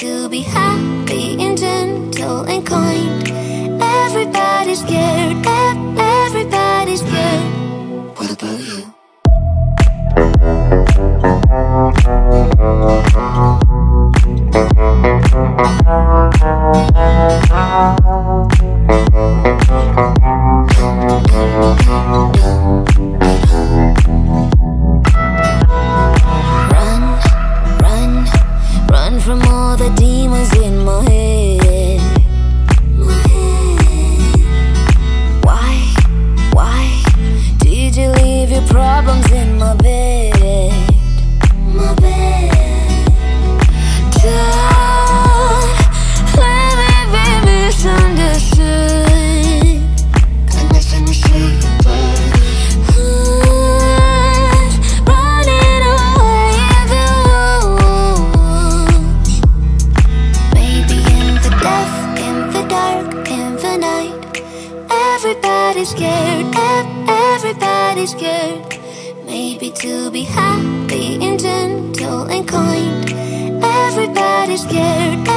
to be happy and gentle and kind. Everybody's scared, everybody's scared. What about you? Run from all the demons in my head. Why did you leave your problems in my bed? Don't let me be misunderstood. Running away in the woods. Maybe in the death, in the dark, in the night. Everybody's scared, everybody's scared. Maybe to be happy and gentle and kind. Everybody's scared.